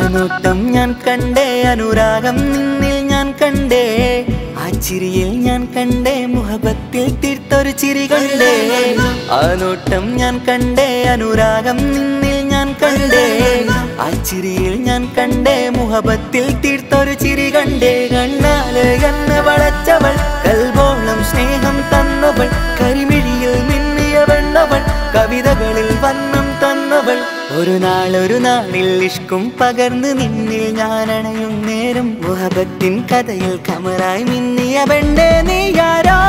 നോട്ടം ഞാൻ കണ്ടേ, അനുരാഗം നിന്നിൽ ഞാൻ കണ്ടേ, ആ ചിരിയിൽ ഞാൻ കണ്ടേ, മുഹബത്തിൽ തീർത്തൊരു ചിരി കണ്ടേ. ആ നോട്ടം ഞാൻ കണ്ടേ, അനുരാഗം നിന്നിൽ ഞാൻ കണ്ടേ, ആ ചിരിയിൽ ഞാൻ കണ്ടേ, മുഹബത്തിൽ തീർത്തൊരു ചിരി കണ്ടേ. കണ്ണാല് എന്നെ വളച്ചവൾ, കൽബോളം സ്നേഹം തന്നവൾ, കരിമിഴിയിൽ മിന്നിയ വെണ്ണവൾ, കവിതകളിൽ വന്നം തന്നവൾ. ഒരു നാളിൽ ഇഷ്കും പകർന്ന് നിന്നിൽ ഞാൻ അണയും നേരം, മുഹബത്തിൻ കഥയിൽ കമറായി മിന്നിയ പെണ്ണേ നീയാരോ.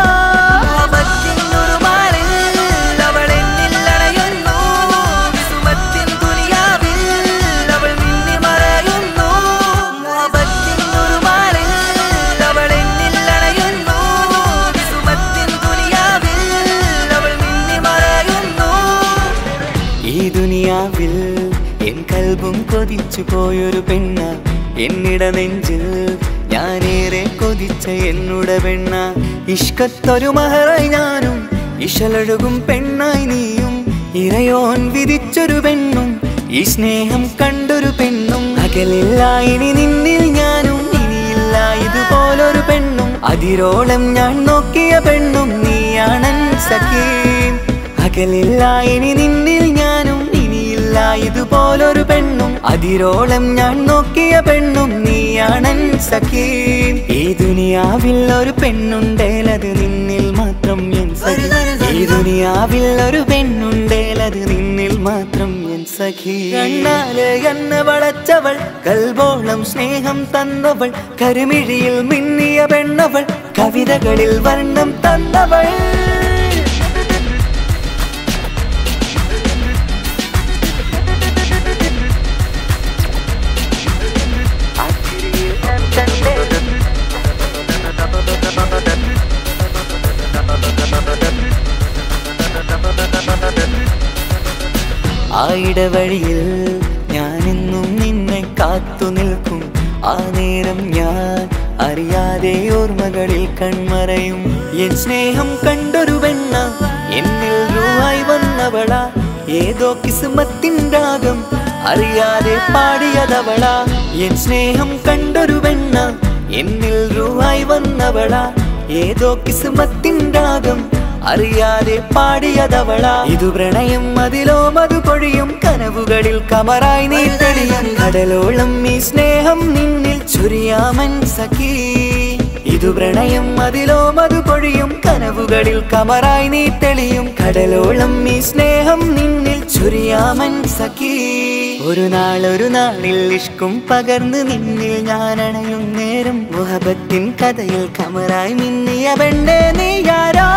ഈ ദുനിയാവിൽ എൻ കൽബും കൊതിച്ചു പോയൊരു പെണ്ണ, എന്നിട നെഞ്ചിൽ ഞാനേറെ കൊതിച്ച എന്നുട പെണ്ണ. ഇഷ്കത്തൊരു മഹറായി ഞാനും, ഇശലൊഴുകും പെണ്ണായി നീയും, ഇറയോൻ വിധിച്ചൊരു പെണ്ണും, ഈ സ്നേഹം കണ്ടൊരു പെണ്ണും. അകലില്ല ഇനി നിന്നിൽ ഞാനും, ഇനിയില്ല ഇതുപോലൊരു പെണ്ണും. അതിരോളം ഞാൻ നോക്കിയ പെണ്ണും നീയാണൻ സഖീ. അകലില്ല ഇനി നിന്നിൽ ഞാനും, ഇനിയില്ല ഇതുപോലൊരു പെണ്ണും. അതിരോളം ഞാൻ നോക്കിയ പെണ്ണും നീയാണൻ സഖീ. ഈ ദുനിയാവിൽ ഒരു പെണ്ണുണ്ടേലത് നിന്നിൽ മാത്രം എൻ സഖി. ഈ ദുനിയാവിൽ ഒരു പെണ്ണുണ്ടേലത് നിന്നിൽ മാത്രം എൻ സഖി. കണ്ണാല് എന്നെ വളച്ചവൾ, കൽബോളം സ്നേഹം തന്നവൾ, കരിമിഴിയിൽ മിന്നിയ പെണ്ണവൾ, കവിതകളിൽ വർണ്ണം തന്നവൾ. ആ ഇടവഴിയിൽ ഞാനെന്നും നിന്നെ കാത്തു നിൽക്കും. ആ നേരം ഞാൻ അറിയാതെ ഓർമ്മകളിൽ കൺമറയും. എൻ സ്നേഹം കണ്ടൊരു പെണ്ണ, എന്നിൽ രൂപായി വന്നവള, ഏതോ കിസ്മത്തിൻ രാഗം അറിയാതെ പാടിയതവള. എൻ സ്നേഹം കണ്ടൊരു പെണ്ണ, എന്നിൽ രൂപായി വന്നവള, ഏതോ കിസ്മത്തിൻ രാഗം അറിയാതെ പാടിയതവള. ഇതു പ്രണയം അതിലോ മധു പൊഴിയും, കനവുകളിൽ കമറായി നീ തെളിയും. കടലോളം ഈ സ്നേഹം നിന്നിൽ ചൊരിയാമൻ സഖീ. ഇതു പ്രണയം അതിലോ മധു പൊഴിയും, കനവുകളിൽ കമറായി നീ തെളിയും. കടലോളം ഈ സ്നേഹം നിന്നിൽ ചൊരിയാമൻ സഖീ. ഒരു നാളിൽ ഇഷ്കും പകർന്ന് നിന്നിൽ ഞാൻ അണയും നേരം, മുഹബത്തിൻ കഥയിൽ കമറായി മിന്നിയ പെണ്ണേ നീയാരോ.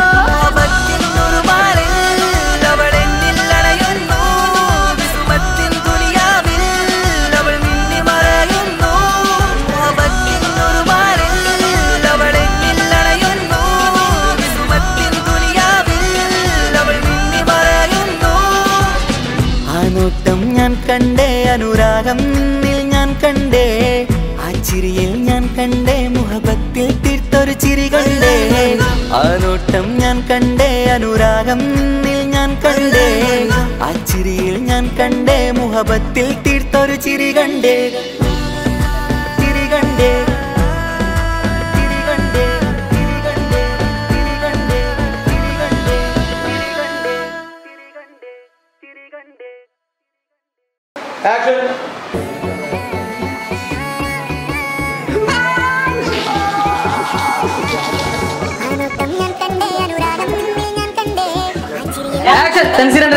നോട്ടം ഞാൻ കണ്ടേ, അനുരാഗം നിന്നിൽ ഞാൻ കണ്ടേ, ആ ചിരിയിൽ ഞാൻ കണ്ടേ, മുഹബത്തിൽ തീർത്തൊരു ചിരി കണ്ടേ. ആ നോട്ടം ഞാൻ കണ്ടേ, അനുരാഗം നിന്നിൽ ഞാൻ കണ്ടേ, ആ ചിരിയിൽ ഞാൻ കണ്ടേ, മുഹബത്തിൽ തീർത്തൊരു ചിരി കണ്ടേ. ചിരി കണ്ടേ. Action! Action! Tension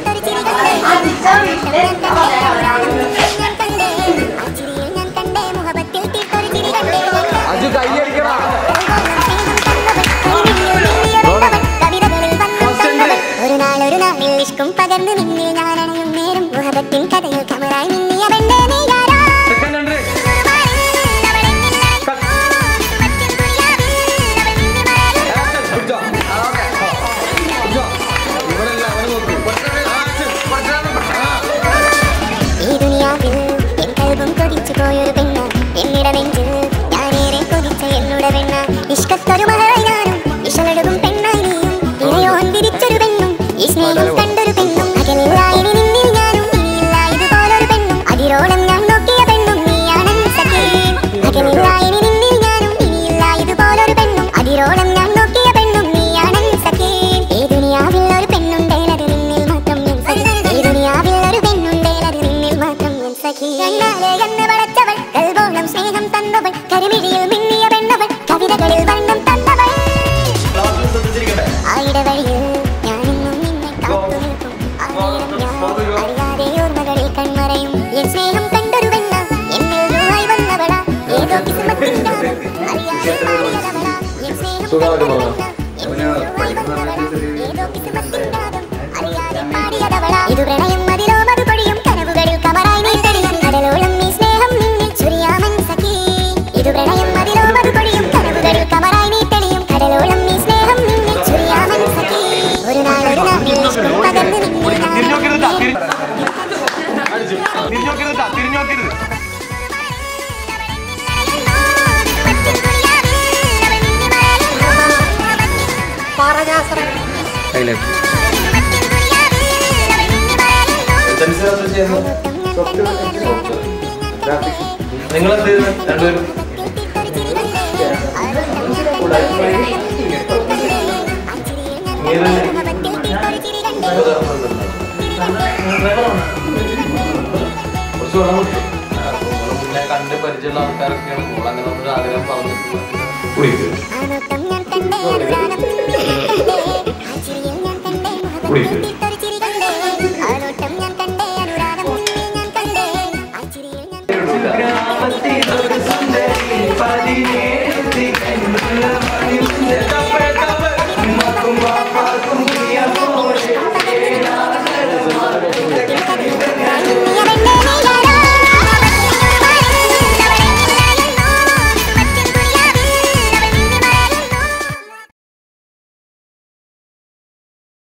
Aju kaya dikira. ഒരു നാളിൽ ഇഷ്കും പകർന്ന് നിന്നിൽ ഞാനണയും നേരം, മുഹബത്തിൻ കഥയിൽ കമറായി മിന്നിയ പെണ്ണേ നീയാരോ. ഈ ദുനിയാവിൽ എൻ കൽബും കൊതിച്ചു പോയൊരു പെണ്ണ, എന്നിട നെഞ്ചിൽ ഞാനേറെ കൊതിച്ച എന്നുട പെണ്ണ. ഇഷ്കത്തൊരു മഹറായി ഞാനും, ഇശലൊഴുകും പെണ്ണായി നീയും, ഇറയോൻ വിധിച്ചൊരു പെണ്ണും, ഈ സ്നേഹം കണ്ടൊരു പെണ്ണും. അകലില്ല ഇനി നിന്നിൽ ഞാനും, ഇനിയില്ല ഇതുപോലൊരു പെണ്ണും. അതിരോളം ഞാൻ നോക്കി ഇത് പ്രണയം മതിലോ മറുപടിയും കനവുകളിൽ കമറായി നീ തെളിയും കടലോളം നീ സ്നേഹം നിന്നിൽ ചുരിയാമൻ സഖി ഇത് പ്രണയം മതിലോ മറുപടിയും കനവുകളിൽ കമറായി നീ തെളിയും കടലോളം നീ സ്നേഹം നിന്നിൽ ചുരിയാമൻ സഖി ഒരു നാൾ ഇഷ്കം പകർന്ന് നിങ്ങളെന്ത് രണ്ടുപേരും പിന്നെ കണ്ട് പരിചയമുള്ള ആൾക്കാരൊക്കെയാണ് അങ്ങനെ നമ്മൾ ആഗ്രഹം പറഞ്ഞു